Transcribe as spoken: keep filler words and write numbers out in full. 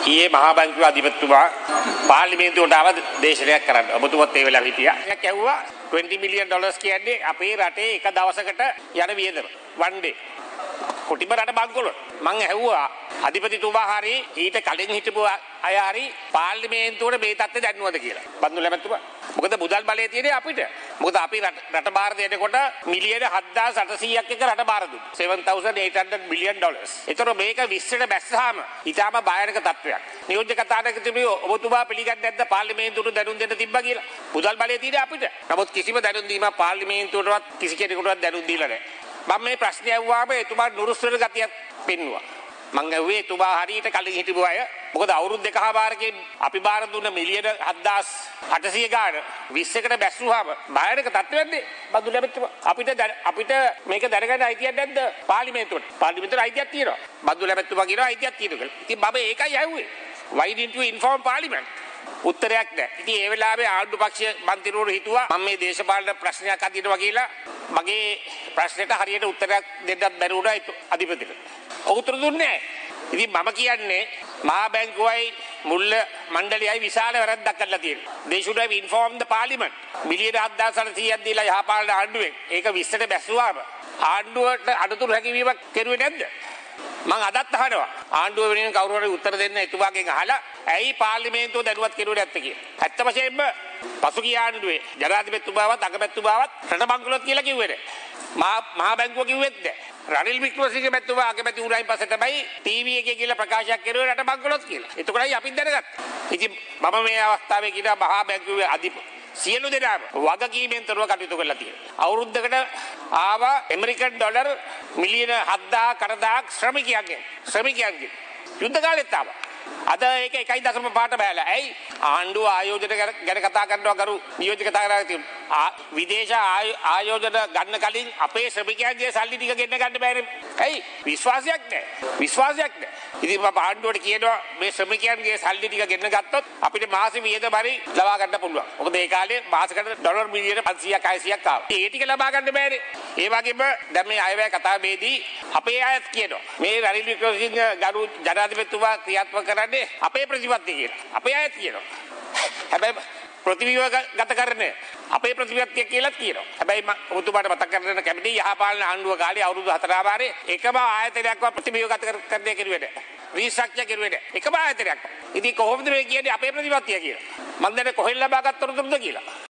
ඊයේ මහා බැංකුවේ අධිපතිතුමා පාර්ලිමේන්තුවට ආව දේශනයක් කරන්න. ඔබතුමත් ඒ වෙලාව හිටියා. එයා කිව්වා twenty million dollars කියන්නේ අපේ රටේ එක දවසකට යන වියදම. one day. කොටිම රට බංකොලොත්. මං ඇහුවා අධිපතිතුමා හරි ඊට කලින් හිටපු අය හරි පාර්ලිමේන්තුවට මේ තත්ත්වය දැන්නුවද කියලා. බන්දුල ලැබතුමා. මොකද මුදල් බලය තියෙන්නේ අපිට. මොකද අපි රට බාර දෙනකොට මිලියන හත් හදාස් අටසීයක් එක රට බාර දුන්නා. seven thousand eight hundred million dollars. ඒතර මේක විස්සට බැස්සාම ඊටාම භයානක තත්ත්වයක්. නියෝජ්‍ය කතානායකතුමිය ඔබතුමා පිළිගන්නේ නැද්ද පාර්ලිමේන්තුවට දැනුම් දෙන්න තිබ්බා කියලා? මුදල් බලය තියෙන්නේ අපිට. නමුත් කිසිම දැනුම් දීමක් පාර්ලිමේන්තුවටවත් කිසි කෙනෙකුටවත් දැනුම් දීලා නැහැ. මම මේ ප්‍රශ්නය අහුවාම එතුමා නුරුස්වර ගතියක් පෙන්නුවා. මං ඇහුවේ එතුමා හරියට කලින් හිටපු අය මොකද අවුරුදු දෙකමාරකින් අපි බාර දුන්න මිලියන හත්දාස් අටසීය ගාන විස්සකට බැස්සුවාම භයානක තත්ත්වයක්නේ බඳු ලැබෙත්තුමා. අපිට අපිට මේක දැනගන්න අයිතියක් නැද්ද පාර්ලිමේන්තුවට? පාර්ලිමේන්තුවට අයිතියක් තියෙනවා. බඳු ලැබෙත්තුමා කියනවා අයිතියක් තියෙනවා කියලා. ඉතින් මම ඒකයි ඇහුවේ. Why didn't you inform parliament? උත්තරයක් නැහැ. ඉතින් ඒ වෙලාවේ ආණ්ඩු පක්ෂ මන්ත්‍රීවරු හිතුවා මම මේ දේශපාලන ප්‍රශ්නයක් අදිනවා කියලා මගේ ප්‍රශ්නෙට හරියට උත්තරයක් දෙන්නත් බැරි වුණා අධිපතිට. ඔහු උත්තර දුන්නේ නැහැ. ඉතින් මම කියන්නේ මහා බැංකුවයි මුල්ල මණ්ඩලයයි විශාල වැරද්දක් කරලා තියෙනවා. They should have informed the parliament. මිලියන හත්දාස් අටසීයක් දීලා යහපාලන ආණ්ඩුවෙන් ඒක විස්සට බැස්සුවාම ආණ්ඩුවට අඩතුරු හැකියවීමක් කෙරුවේ නැද්ද? මං අදත් අහනවා ආණ්ඩුව වෙනුවෙන් කවුරු හරි උත්තර දෙන්න එතුමාගෙන් අහලා ඇයි පාර්ලිමේන්තුව දැනුවත් කෙරුවේ නැත්තේ කියලා. ඇත්ත වශයෙන්ම පසුගිය ආණ්ඩුවේ ජනාධිපතිතුමාවත් අගමැතිතුමාවත් රට බංකොලොත් කියලා කිව්වේ නැහැ. මහා මහා බැංකුව කිව්වෙත් නැහැ. රනිල් වික්‍රමසිංහ මැතිතුමා අගමැති වුණායින් පස්සේ තමයි ටීවී එකේ කියලා ප්‍රකාශයක් කරුවේ රට බංකොලොත් කියලා. එතකොටයි අපි දැනගත්තේ. ඉතින් මම මේ අවස්ථාවේ කියනවා මහා බැංකුවේ අධිපති සියලු දෙනාම වගකීමෙන් තොරව කටයුතු කරලා තියෙනවා. අවුරුද්දකට ආවා ඇමරිකන් ඩොලර් මිලියන හත්දාස් අටදාස් ශ්‍රමිකයන්ගෙන් ශ්‍රමිකයන්ගෙන් යුද්ධ කාලෙත් ආවා. අද ඒක එකයි දශම පහට බෑලා. ඇයි ආණ්ඩුව ආයෝජන ගැන කතා කරනවා කරු නියෝජ්‍ය කතානායකතුමා විදේශ ආයෝජන ගන්න කලින් අපේ ශ්‍රමිකයන්ගේ සල්ලි ටික ගෙන්න ගන්න බෑනේ. ඇයි විශ්වාසයක් නැහැ. විශ්වාසයක් නැහැ. ඉතින් මම ආණ්ඩුවට කියනවා මේ ශ්‍රමිකයන්ගේ සල්ලි ටික ගෙන්න ගත්තොත් අපිට මාසෙ වියදම හරි ලබා ගන්න පුළුවන්. මොකද ඒ කාලේ මාසෙකට ඩොලර් මිලියන පන්සීයක් හයසීයක් ආවා. ඒ ටික ලබා ගන්න බෑනේ. ඒ වගේම දැන් මේ අයවැය කතාවේදී අපේ අයත් කියනවා මේ රනිල් වික්‍රමසිංහ ගරු ජනාධිපතිතුමා ක්‍රියාත්මක කරන්නේ අපේ ප්‍රතිපත්තිය කියලා. අපේ අයත් කියනවා. හැබැයි ප්‍රතිවිරුද්ධ ගත කරන්නේ අපේ ප්‍රතිපත්තිය කියලා කියනවා. හැබැයි මම ඔබතුමාට මතක් කරගන්න කැමති යහපාලන ආණ්ඩුව කාලේ අවුරුදු හතරමාරේ එකම ආයතනයක්වත් ප්‍රතිවිරුද්ධ ගත කරන්නේ කෙරුවේ නැහැ. රීස්ට්‍රක්චර් කෙරුවේ නැහැ. එකම ආයතනයක්. ඉතින් කොහොමද මේ කියන්නේ අපේ ප්‍රතිපත්තිය කියලා? මම දැන් කොහෙන් ලබාගත් තොරතුරුද කියලා?